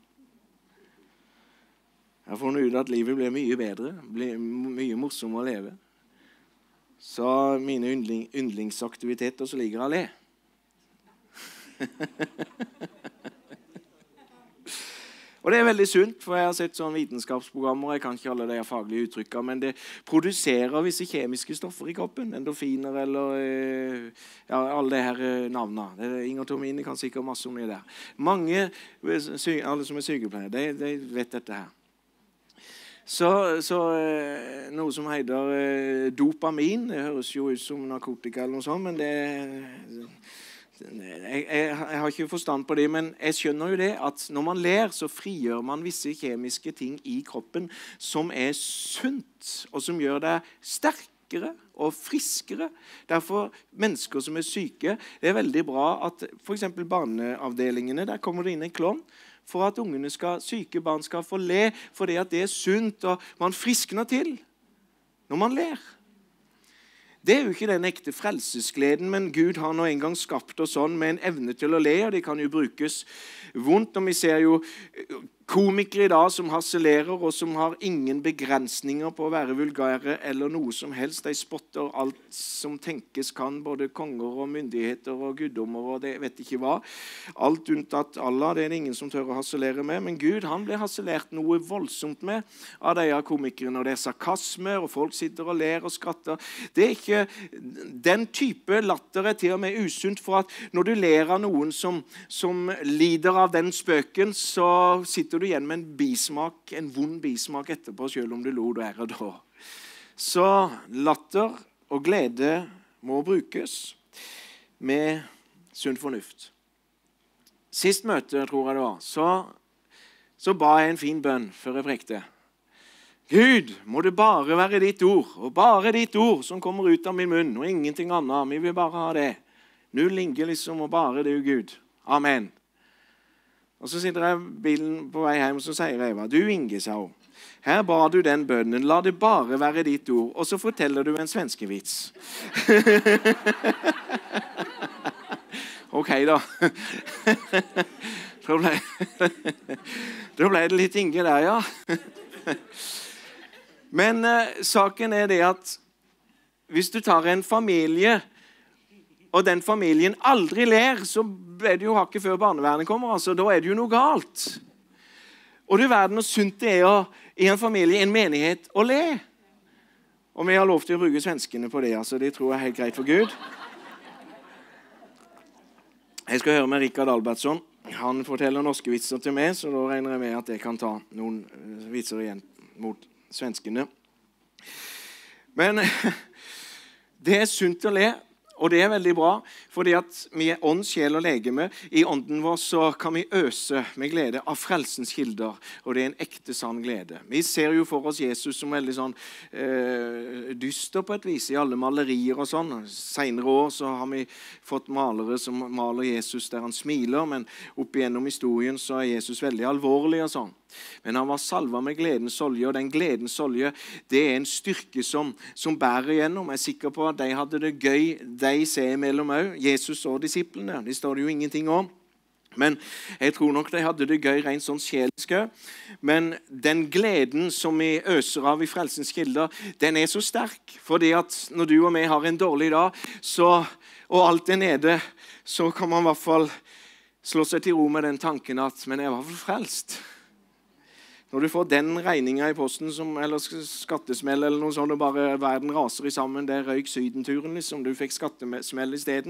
Jeg har funnet ut at livet blir mye bedre, blir mye morsommere å leve. Så mine yndlingsaktiviteter så ligger jeg å le. Og det er veldig sunt, for jeg har sett sånne vitenskapsprogrammer, jeg kan ikke alle de faglige uttrykkene, men det produserer visse kjemiske stoffer i kroppen, endorfiner eller ja, alle de her navnene. Ingotomin, kan sikkert masse om det der. Mange, alle som er sykepleiere, de vet dette her. Så noe som heter dopamin, det høres jo ut som narkotika eller noe sånt, men jeg har ikke forstand på det, men jeg skjønner jo det at når man ler, så frigjør man visse kjemiske ting i kroppen som er sunt, og som gjør deg sterkere og friskere. Derfor mennesker som er syke, det er veldig bra at for eksempel barneavdelingene, der kommer det inn en klovn, for at syke barn skal få le, fordi at det er sunt, og man friskner til når man ler. Det er jo ikke den ekte frelsesgleden, men Gud har nå en gang skapt oss sånn med en evne til å le, og det kan jo brukes vondt. Og vi ser jo komikere i dag som harselerer, og som har ingen begrensninger på å være vulgære eller noe som helst. De spotter alt som tenkes kan, både konger og myndigheter og guddommer og det vet ikke hva. Alt unntatt Allah, det er det ingen som tør å harselere med, men Gud, han ble harselert noe voldsomt med av de komikerne, og det er sarkasme, og folk sitter og ler og skratter. Det er ikke den type latter er til og med usunt, for at når du ler av noen som lider av den spøken, så sitter du igjen med en bismak, en vond bismak etterpå, selv om du lo der og da. Så latter og glede må brukes med sunn fornuft. Sist møte, tror jeg det var, så ba jeg en fin bønn før jeg prekte. Gud, må det bare være ditt ord, og bare ditt ord som kommer ut av min munn, og ingenting annet. Vi vil bare ha det. Null inge liksom, og bare det, Gud. Amen. Og så sitter jeg i bilen på vei hjem, og så sier Eva, du Inge, sa hun, her ba du den bønnen, la det bare være ditt ord, og så forteller du en svenskevits. Ok da. Da ble det litt Inge der, ja. Men saken er det at hvis du tar en familie, og den familien aldri ler, så er det jo hakket før barnevernet kommer, altså. Da er det jo noe galt. Og det er verden og sunt det er i en familie, en menighet, å le. Og vi har lov til å bruke svenskene på det, altså. Det tror jeg er helt greit for Gud. Jeg skal høre med Rikard Albertsson. Han forteller norske vitser til meg, så da regner jeg med at jeg kan ta noen vitser igjen mot svenskene. Men det er sunt å le, og det er veldig bra, fordi at vi er ånd, sjel og legeme. I ånden vår så kan vi øse med glede av frelsens kilder, og det er en ekte sann glede. Vi ser jo for oss Jesus som veldig sånn dyster på et vis, i alle malerier og sånn. Senere år så har vi fått malere som maler Jesus der han smiler, men opp igjennom historien så er Jesus veldig alvorlig og sånn. Men han var salvet med gledens olje, og den gledens olje, det er en styrke som bærer gjennom. Jeg er sikker på at de hadde det gøy, de ser imellom også, Jesus og disiplene. Det står det jo ingenting om. Men jeg tror nok de hadde det gøy rent sånn sjelisk. Men den gleden som vi øser av i frelsens kilder, den er så sterk. Fordi at når du og meg har en dårlig dag, og alt er nede, så kan man i hvert fall slå seg til ro med den tanken at, men jeg var vel frelst. Når du får den regningen i posten, eller skattesmell eller noe sånt, og bare verden raser i sammen, det røyk sydenturen liksom, du fikk skattesmell i stedet.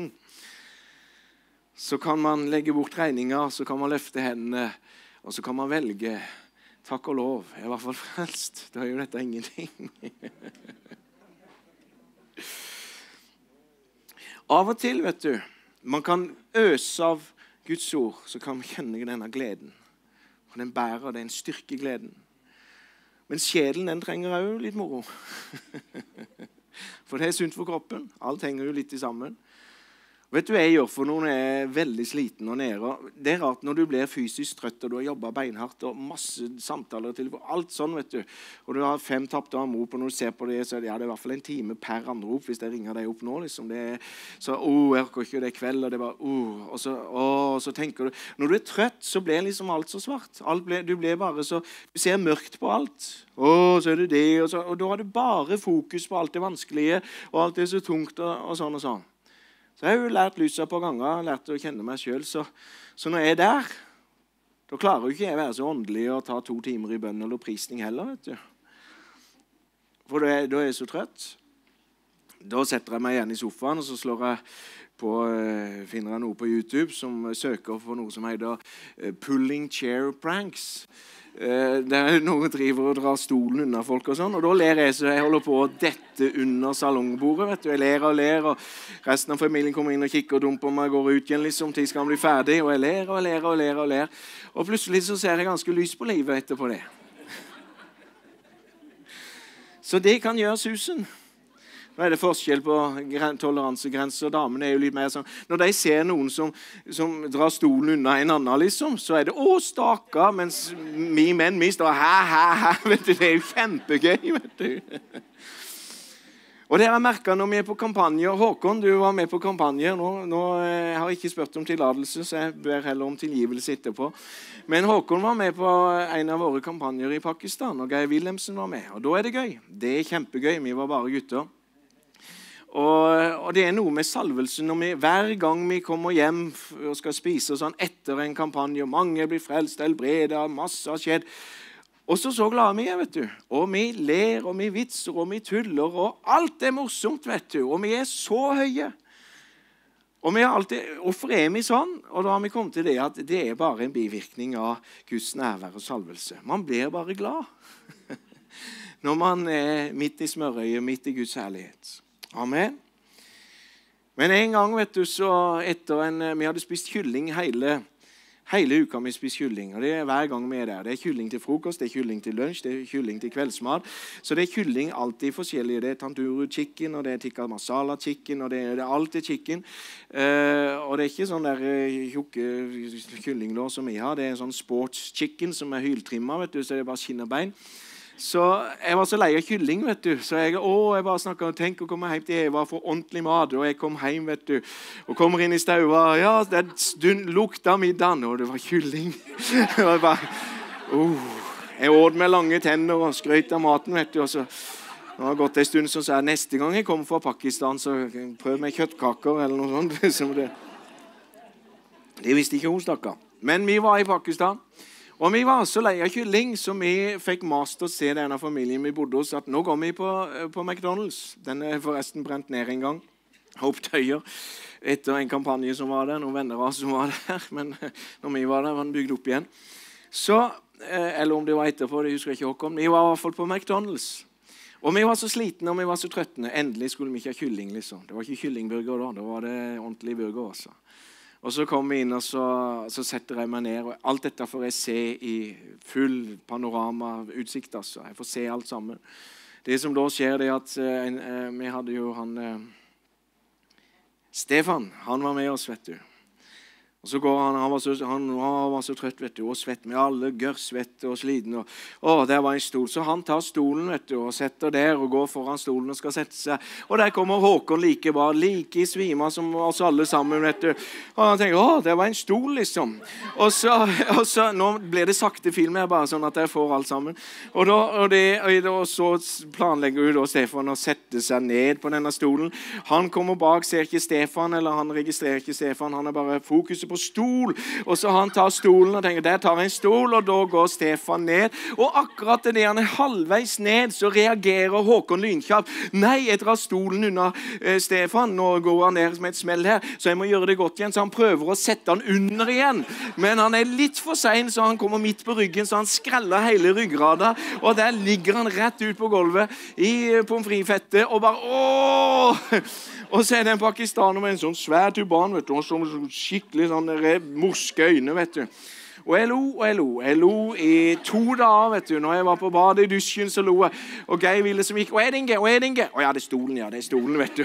Så kan man legge bort regninger, så kan man løfte hendene, og så kan man velge, takk og lov, jeg er i hvert fall frelst. Da er jo dette ingenting. Av og til, vet du, man kan øse av Guds ord, så kan man kjenne denne gleden. Og den bærer, det er en styrke i gleden. Men sjelen, den trenger jo litt moro. For det er sunt for kroppen. Alt henger jo litt sammen. Vet du hva jeg gjør for noen er veldig sliten og nede? Det er rart når du blir fysisk trøtt, og du har jobbet beinhardt, og masse samtaler til, alt sånn, vet du. Og du har 5 tapte anrop, og når du ser på det, så er det, ja, det er i hvert fall en time per anrop, hvis jeg ringer deg opp nå, liksom. Det er, så, jeg orker ikke det kveld, og det er bare, og så tenker du, når du er trøtt, så blir liksom alt så svart. Du blir bare så, du ser mørkt på alt. Så er det det, og da har du bare fokus på alt det vanskelige, og alt det så tungt, og sånn og sånn. Så jeg har jo lært lyset på ganger, lært å kjenne meg selv. Så når jeg er der, da klarer jo ikke jeg å være så åndelig og ta 2 timer i bønn eller prisning heller, vet du. For da er jeg så trøtt. Da setter jeg meg igjen i sofaen, og så slår jeg på, finner jeg noe på YouTube som søker for noe som heter Pulling Chair Pranks. Der noen driver og drar stolen unna folk og sånn, og da ler jeg så jeg holder på å dette under salongbordet, vet du. Jeg ler og ler, og resten av familien kommer inn og kikker og dumper meg og går ut igjen liksom, til jeg skal bli ferdig, og jeg ler og ler og ler og ler, og plutselig så ser jeg ganske lys på livet etterpå det. Så det kan gjøre susen. Nå er det forskjell på toleransegrenser, og damene er jo litt mer sånn. Når de ser noen som drar stolen unna en annen, liksom, så er det, stakkar, mens vi menn, vi står, vet du, det er jo kjempegøy, vet du. Og det har jeg merket når vi er på kampanjer. Håkon, du var med på kampanjer. Nå har jeg ikke spurt om tilladelse, så jeg ber heller om tilgivelse etterpå. Men Håkon var med på en av våre kampanjer i Pakistan, og Geir Wilhelmsen var med. Og da er det gøy. Det er kjempegøy. Vi var bare gutter. Og det er noe med salvelsen hver gang vi kommer hjem og skal spise og sånn etter en kampanje, og mange blir frelst, helbredet, masse har skjedd. Og så glade vi er, vet du. Og vi ler, og vi vitser, og vi tuller, og alt er morsomt, vet du. Og vi er så høye. Og vi har alltid, hvorfor er vi sånn? Og da har vi kommet til det at det er bare en bivirkning av Guds nærvær og salvelse. Man blir bare glad. Når man er midt i smørøyet, midt i Guds herlighet. Amen. Men en gang, vet du, så vi hadde spist kylling hele uka vi spist kylling, og det er hver gang vi er der. Det er kylling til frokost, det er kylling til lunsj, det er kylling til kveldsmat. Så det er kylling alltid forskjellige. Det er tandoori chicken, og det er tikka masala chicken, og det er alltid chicken. Og det er ikke sånn der tjukke kyllinglår som vi har. Det er sånn sports chicken som er hyltrimmet, vet du, så det er bare skinn og bein. Så jeg var så lei av kylling, vet du. Så jeg bare snakket, tenk å komme hjem til Eva for ordentlig mat. Og jeg kom hjem, vet du, og kommer inn i staua. Ja, det lukta middagen, og det var kylling. Jeg bare, jeg åt med lange tenner og skrøt av maten, vet du. Og så, det har gått en stund, så sa jeg, neste gang jeg kommer fra Pakistan, så prøv med kjøttkaker eller noe sånt. Det visste ikke hun, stakkar. Men vi var i Pakistan. Og vi var så lei av kylling, så vi fikk mast å se denne familien vi bodde hos, at nå går vi på McDonald's. Den er forresten brent ned en gang. Hopptøyer. Etter en kampanje som var der, noen venner av oss som var der. Men når vi var der, var den bygd opp igjen. Så, eller om det var etterpå, det husker jeg ikke hva om. Vi var i hvert fall på McDonald's. Og vi var så slitne, og vi var så trøttende. Endelig skulle vi ikke ha kylling, liksom. Det var ikke kyllingburger da, da var det ordentlig burger også. Og så kom vi inn, og så setter jeg meg ned, og alt dette får jeg se i full panorama-utsikt, altså. Jeg får se alt sammen. Det som da skjer, det er at vi hadde jo han Stefan, han var med oss, vet du. Og så går han var så trøtt, vet du, og svett med alle, gørrsvett og sliten. Og der var en stol. Så han tar stolen, vet du, og setter der og går foran stolen og skal sette seg. Og der kommer Håkon like i svima som oss alle sammen, vet du. Og han tenker, det var en stol, liksom. Og så nå blir det sakte film her, bare sånn at jeg får alt sammen. Og så planlegger hun da Stefan å sette seg ned på denne stolen. Han kommer bak, ser ikke Stefan, eller han registrerer ikke Stefan. Han er bare fokuset på stol, og så han tar stolen og tenker, der tar en stol, og da går Stefan ned, og akkurat det han er halvveis ned, så reagerer Håkon lynkjapt. Nei, jeg drar stolen unna Stefan, nå går han ned med et smell her, så jeg må gjøre det godt igjen, så han prøver å sette han under igjen, men han er litt for sen, så han kommer midt på ryggen, så han skreller hele ryggrada, og der ligger han rett ut på gulvet i pommes frites-fettet, og bare, og så er det en pakistaner med en sånn svær turban, vet du, og som skikkelig sånn morske øyne, vet du. Og jeg lo i 2 dager, vet du. Når jeg var på badet i dusjen, så lo jeg. Og Geir ville som gikk, og Edinge. Ja, det er stolen, vet du.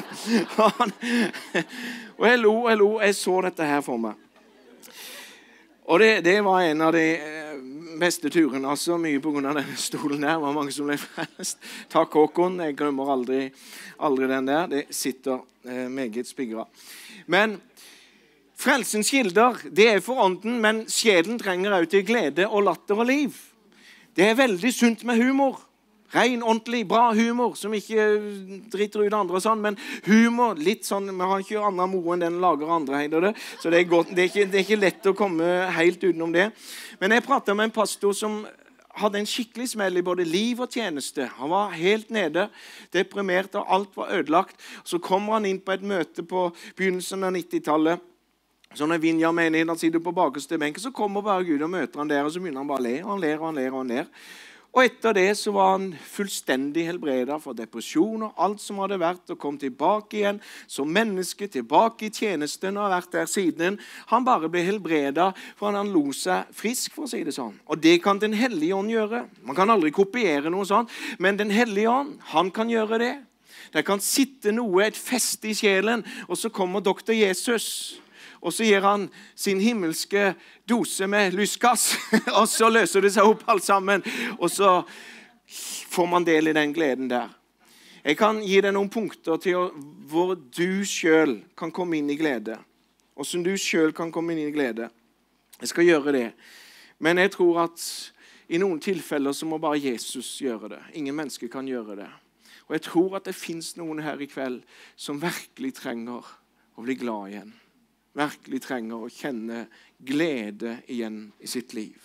Og jeg lo, jeg så dette her for meg. Og det var en av de beste turene, altså mye på grunn av denne stolen der. Det var mange som ble frelst. Takk Håkon, jeg glemmer aldri den der. Det sitter meget spigret. Men frelsens kilder, det er for ånden, men sjelen trenger også til glede og latter og liv. Det er veldig sunt med humor. Ren, ordentlig, bra humor, som ikke driter ut andre og sånn, men humor, litt sånn, vi har ikke annen moro enn den lager andre, heter det. Så det er, godt, det er ikke lett å komme helt utenom det. Men jeg pratet med en pastor som hadde en skikkelig smell i både liv og tjeneste. Han var helt nede, deprimert, og alt var ødelagt. Så kommer han inn på et møte på begynnelsen av 90-tallet, så når Vinja menighet, han sitter på bakerste benken, så kommer bare Gud og møter han der, og så begynner han bare å le, og han ler, og han ler, og han ler. Og etter det så var han fullstendig helbredet for depresjon og alt som hadde vært, og kom tilbake igjen som menneske, tilbake i tjenesten og har vært der siden. Han bare ble helbredet for han lo seg frisk, for å si det sånn. Og det kan den hellige ånd gjøre. Man kan aldri kopiere noe sånt, men den hellige ånd, han kan gjøre det. Det kan sitte noe, et feste i sjelen, og så kommer doktor Jesus. Og så gir han sin himmelske dose med lystgass, og så løser det seg opp alt sammen, og så får man del i den gleden der. Jeg kan gi deg noen punkter til hvor du selv kan komme inn i glede, og som du selv kan komme inn i glede. Jeg skal gjøre det, men jeg tror at i noen tilfeller så må bare Jesus gjøre det. Ingen mennesker kan gjøre det. Og jeg tror at det finnes noen her i kveld som virkelig trenger å bli glad igjen. Virkelig trenger å kjenne glede igjen i sitt liv.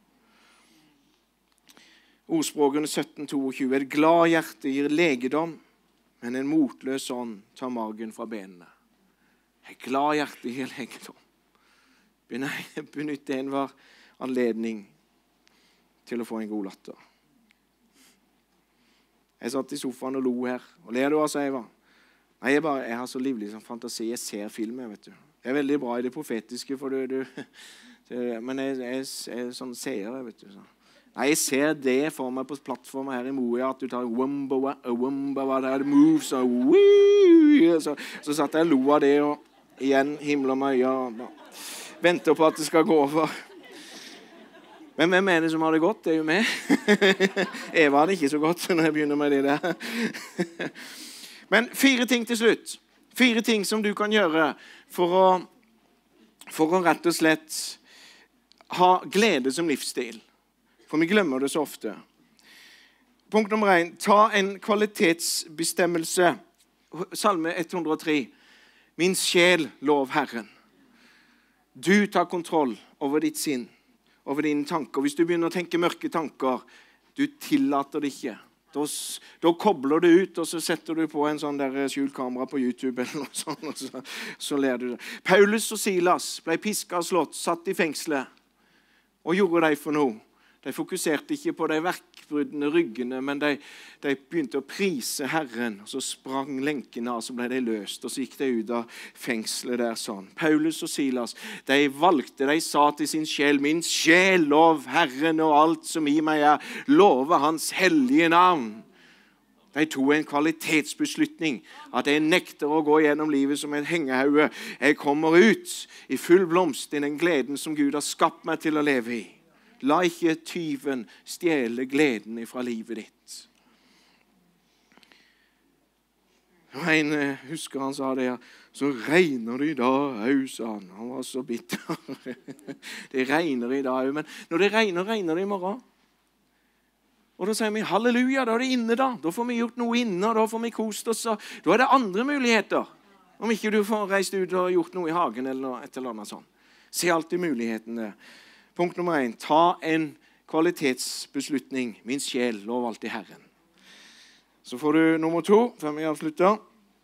Ordspråkene 17:22. Et glad hjerte gir legedom, men en motløs ånd tar magen fra benene. Et glad hjerte gir legedom. Benytt enhver anledning til å få en god latter. Jeg satt i sofaen og lo her. Og ler du altså, Eva? Nei, jeg har så livlig sånn fantasi. Jeg ser filmer, vet du. Det er veldig bra i det profetiske, men jeg er sånn seer, vet du. Nei, jeg ser det for meg på plattformen her i Moja, at du tar wumba, der det moves, så satt jeg og lo av det, og igjen himler meg øya, og venter på at det skal gå over. Men hvem er det som har det godt? Det er jo meg. Eva har det ikke så godt når jeg begynner med det der. Men 4 ting til slutt. 4 ting som du kan gjøre for å rett og slett ha glede som livsstil. For vi glemmer det så ofte. Punkt nummer 1. Ta en kvalitetsbestemmelse. Salme 103. Min sjel, lov Herren. Du tar kontroll over ditt sinn, over dine tanker. Hvis du begynner å tenke mørke tanker, du tillater det ikke. Da kobler du ut, og så setter du på en sånn der skjult kamera på YouTube eller noe sånt, og så ler du det. Paulus og Silas ble pisket og slått, satt i fengslet. Og gjorde de for noe? De fokuserte ikke på de verkbruddende ryggene, men de begynte å prise Herren, og så sprang lenkene av, så ble de løst, og så gikk de ut av fengselet der sånn. Paulus og Silas, de sa til sin sjel, min sjel, lov Herren og alt som i meg er, love hans hellige navn. De tog en kvalitetsbeslutning, at jeg nekter å gå gjennom livet som et hengehauge. Jeg kommer ut i full blomst i den gleden som Gud har skapt meg til å leve i. La ikke tyven stjele gleden fra livet ditt. En husker han sa det, så regner det i dag, sa han. Han var så bitter. Det regner i dag, men når det regner det i morgen. Og da sier vi, halleluja, da er det inne da. Da får vi gjort noe inne, og da får vi kost oss. Da er det andre muligheter. Om ikke du får reist ut og gjort noe i hagen eller et eller annet sånt. Se alltid mulighetene. Punkt nummer 1. Ta en kvalitetsbeslutning. Min sjel, lov alltid Herren. Så får du nummer 2, før vi avslutter.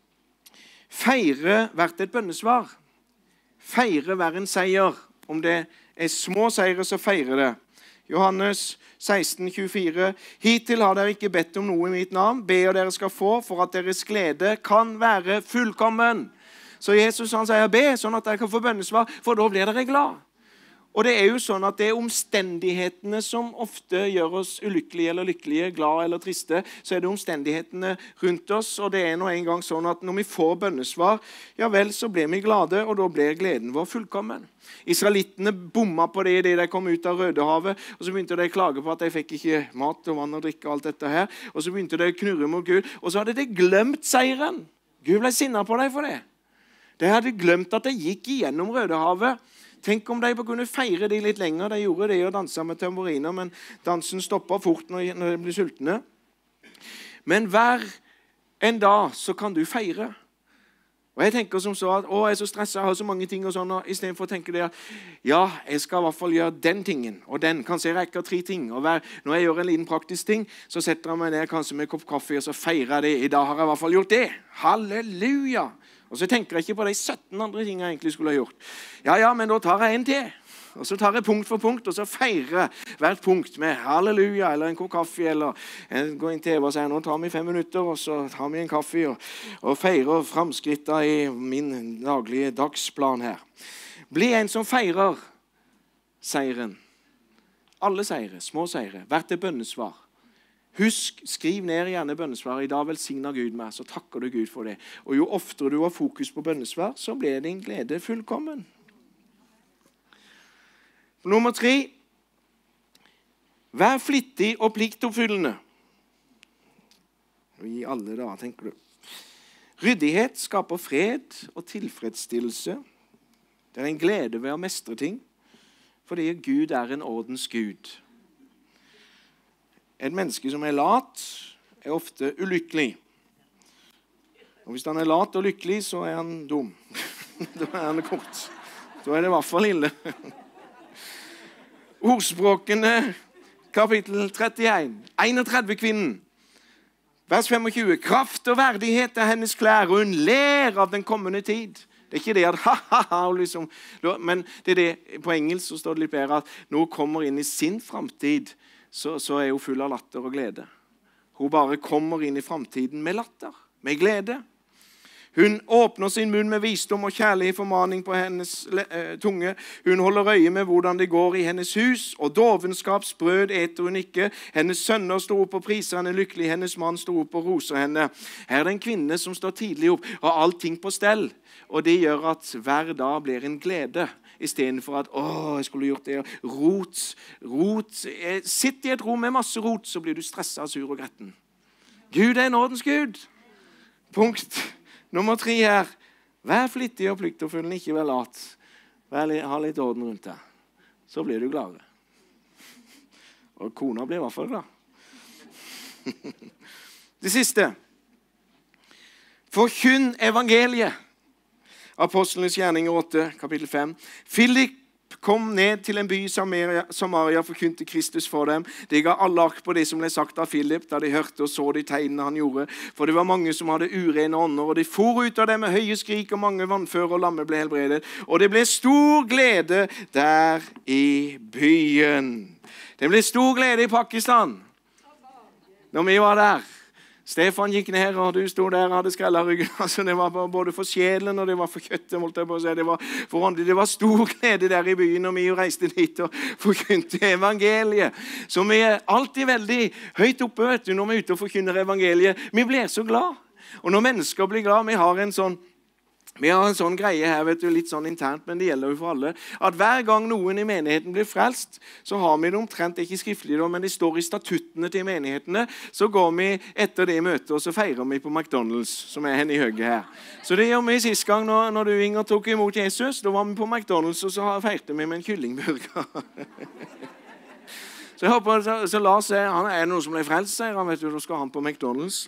Feire hvert et bønnesvar. Feire hver en seier. Om det er små seire, så feire det. Johannes 16,24. Hittil har dere ikke bedt om noe i mitt navn. Be og dere skal få, for at deres glede kan være fullkommen. Så Jesus han sier, be sånn at dere kan få bønnesvar, for da blir dere glad. Og det er jo sånn at det er omstendighetene som ofte gjør oss ulykkelige eller lykkelige, glad eller triste. Så er det omstendighetene rundt oss, og det er nå en gang sånn at når vi får bønnesvar, ja vel, så blir vi glade, og da blir gleden vår fullkommen. Israelittene bomma på det de kom ut av Rødehavet, og så begynte de å klage på at de fikk ikke mat og vann og drikke og alt dette her, og så begynte de å knurre mot Gud, og så hadde de glemt seieren. Gud ble sinnet på dem for det. De hadde glemt at de gikk igjennom Rødehavet. Tenk om de kunne feire det litt lenger. De gjorde det og danset med tamburiner, men dansen stoppet fort når de ble sultne. Men hver en dag så kan du feire. Og jeg tenker som så at, jeg er så stresset, jeg har så mange ting og sånn, og i stedet for å tenke det, ja, jeg skal i hvert fall gjøre den tingen, og den, kanskje jeg rekker 3 ting, og når jeg gjør en liten praktisk ting, så setter jeg meg ned kanskje med en kopp kaffe, og så feirer jeg det. I dag har jeg i hvert fall gjort det. Halleluja! Og så tenker jeg ikke på de 17 andre tingene jeg egentlig skulle ha gjort. Ja, men da tar jeg en til. Og så tar jeg punkt for punkt, og så feirer hvert punkt med halleluja, eller en kopp kaffe, eller jeg går inn til Eva og sier, nå tar vi 5 minutter, og så tar vi en kaffe, og feirer framskrittet i min daglige dagsplan her. Bli en som feirer seieren. Alle seire, små seire, hvert et bønnesvar. Husk, skriv ned gjerne bønnesvar. I dag velsigner Gud meg, så takker du Gud for det. Og jo oftere du har fokus på bønnesvar, så blir din glede fullkommen. Nummer 3. Vær flittig og pliktoppfyllende. I alle dager, tenker du. Ryddighet skaper fred og tilfredsstillelse. Det er en glede ved å mestre ting, fordi Gud er en ordens Gud. Et menneske som er lat, er ofte ulykkelig. Og hvis han er lat og lykkelig, så er han dum. Da er han kort. Da er det i hvert fall ille. Ordspråkene, kapittel 31. 31 kvinnen. Vers 25. Kraft og verdighet er hennes klær, og hun ler av den kommende tid. Det er ikke det at ha-ha-ha, liksom. Men det er det, på engelsk så står det litt bedre at når hun kommer inn i sin fremtid, så er hun full av latter og glede. Hun bare kommer inn i fremtiden med latter, med glede. Hun åpner sin munn med visdom og kjærlig formaning på hennes tunge. Hun holder øye med hvordan det går i hennes hus, og dovenskapsbrød eter hun ikke. Hennes sønner står opp og priser henne lykkelig, hennes mann står opp og roser henne. Her er det en kvinne som står tidlig opp, og allting på stell. Og det gjør at hver dag blir en glede. I stedet for at, jeg skulle gjort det. Rot. Sitt I et rom med masse rot, så blir du stresset, sur og gretten. Gud en ordens Gud. Punkt nummer 3 her. Vær flittig og pliktoppfyllende, ikke vær lat. Ha litt orden rundt deg. Så blir du gladere. Og kona blir I hvert fall glad. Det siste. Forkynn evangeliet. Apostlenes gjerninger 8, kapittel 5. Filip kom ned til en by Samaria, forkynte Kristus for dem. De ga alle akt på det som ble sagt av Filip, da de hørte og så de tegnene han gjorde. For det var mange som hadde urene ånder, og de for ut av dem med høye skrik, og mange vannfører og lamme ble helbredet. Og det ble stor glede der I byen. Det ble stor glede I Pakistan når vi var der. Stefan gikk ned, og du stod der og hadde skrellet ryggen. Altså, det var både for sjelen, og det var for køttet, måtte jeg på å si. Det var stor glede der I byen, og vi reiste dit og forkynte evangeliet. Så vi alltid veldig høyt oppe, vet du, når vi ute og forkynner evangeliet. Vi blir så glad. Og når mennesker blir glad, vi har en sånn greie her, vet du, litt sånn internt, men det gjelder jo for alle, at hver gang noen I menigheten blir frelst, så har vi det omtrent ikke skriftlig, men det står I statuttene til menighetene, så går vi etter det møtet, og så feirer vi på McDonald's, som henne I høyre her. Så det gjør vi sist gang, når du Inger tok imot Jesus, da var vi på McDonald's, og så feirte vi med en kyllingburger. Så jeg håper, så la oss se, han noen som ble frelst, sier han, vet du, da skal han på McDonald's.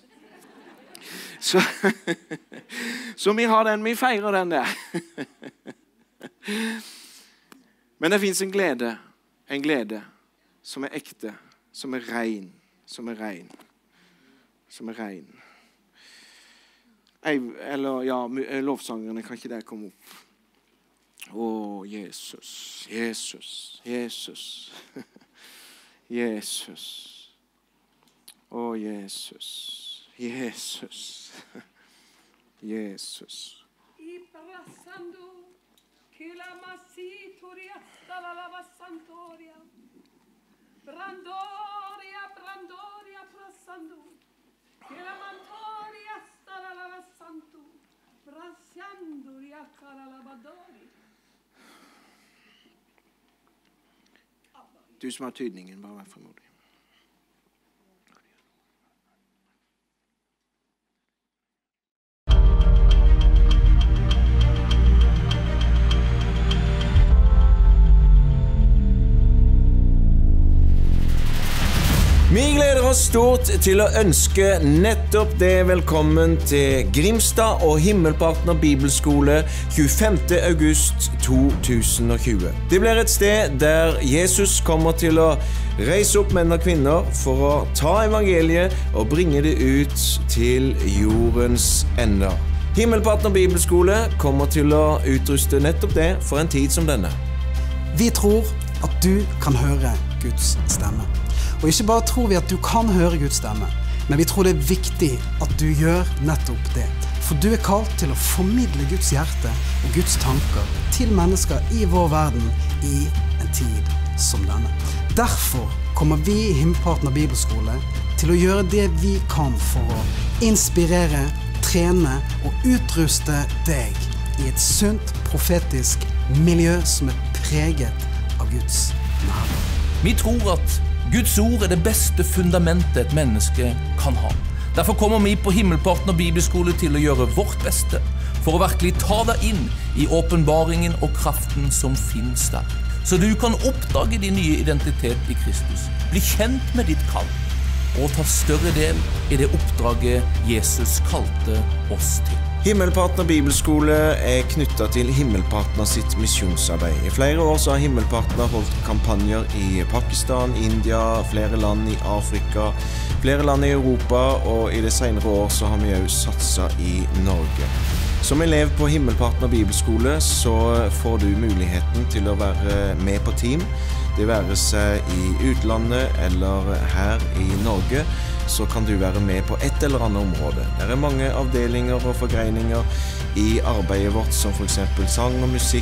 Så vi har den, vi feirer den der. Men det finnes en glede som ekte, som ren. Eller ja, lovsangerne kan ikke der komme opp. Jesus. Jesus. Jesus. Ibrasando que la masitoria sta la vasantoria. Brandoria brasando. Que la mantoria sta la vasanto. Brasiandoria cara la badori. Du som har tydningen, bare vær frimodig. Vi gleder oss stort til å ønske nettopp det velkommen til Grimstad og Himmelpartner Bibelskole 25. august 2020. Det blir et sted der Jesus kommer til å reise opp menn og kvinner for å ta evangeliet og bringe det ut til jordens ender. Himmelpartner Bibelskole kommer til å utruste nettopp det for en tid som denne. Vi tror at du kan høre Guds stemme. Og ikke bare tror vi at du kan høre Guds stemme, men vi tror det er viktig at du gjør nettopp det. For du er kalt til å formidle Guds hjerte og Guds tanker til mennesker I vår verden I en tid som denne. Derfor kommer vi I Himmelpartner Bibelskole til å gjøre det vi kan for å inspirere, trene og utruste deg I et sunt, profetisk miljø som preget av Guds nærvær. Vi tror at Guds ord det beste fundamentet et menneske kan ha. Derfor kommer vi på Himmelpartner Bibelskole til å gjøre vårt beste for å virkelig ta deg inn I åpenbaringen og kraften som finnes der. Så du kan oppdage din nye identitet I Kristus, bli kjent med ditt kall og ta større del I det oppdraget Jesus kalte oss til. Himmelpartner Bibelskole knyttet til Himmelpartner sitt misjonsarbeid. I flere år så har Himmelpartner holdt kampanjer I Pakistan, India, flere land I Afrika, flere land I Europa, og I det senere år så har vi også satset I Norge. Som elev på Himmelpartner Bibelskole så får du muligheten til å være med på team. Det være seg I utlandet eller her I Norge, så kan du være med på et eller annet område. Det mange avdelinger og forgreininger I arbeidet vårt, som for eksempel sang og musikk,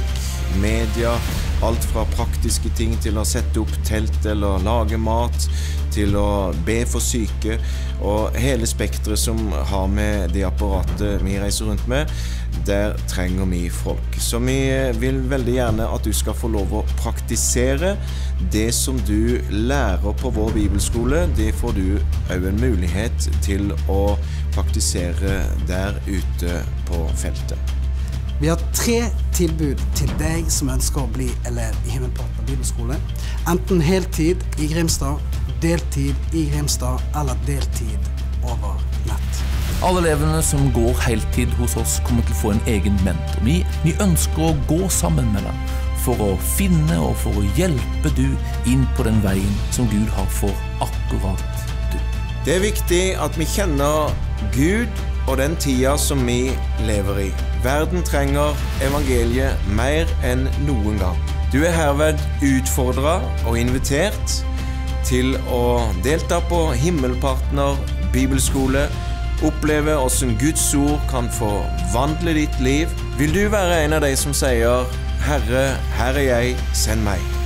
media, alt fra praktiske ting til å sette opp telt eller lage mat, til å be for syke, og hele spektret som har med det apparatet vi reiser rundt med, der trenger vi folk. Så vi vil veldig gjerne at du skal få lov å praktisere det som du lærer på vår bibelskole. Det får du også en mulighet til å praktisere der ute på feltet. Vi har 3 tilbud til deg som ønsker å bli elev i Himmelpartner Bibelskole. Enten heltid i Grimstad, deltid i Grimstad eller deltid over nett. Alle elevene som går heltid hos oss kommer til å få en egen mentor. Vi ønsker å gå sammen med deg for å finne og for å hjelpe du inn på den veien som Gud har for akkurat du. Det er viktig at vi kjenner Gud og den tida som vi lever i. Verden trenger evangeliet mer enn noen gang. Du er herved utfordret og invitert til å delta på Himmelpartner Bibelskole, oppleve hvordan Guds ord kan forvandle ditt liv. Vil du være en av de som sier, Herre, her er jeg, send meg.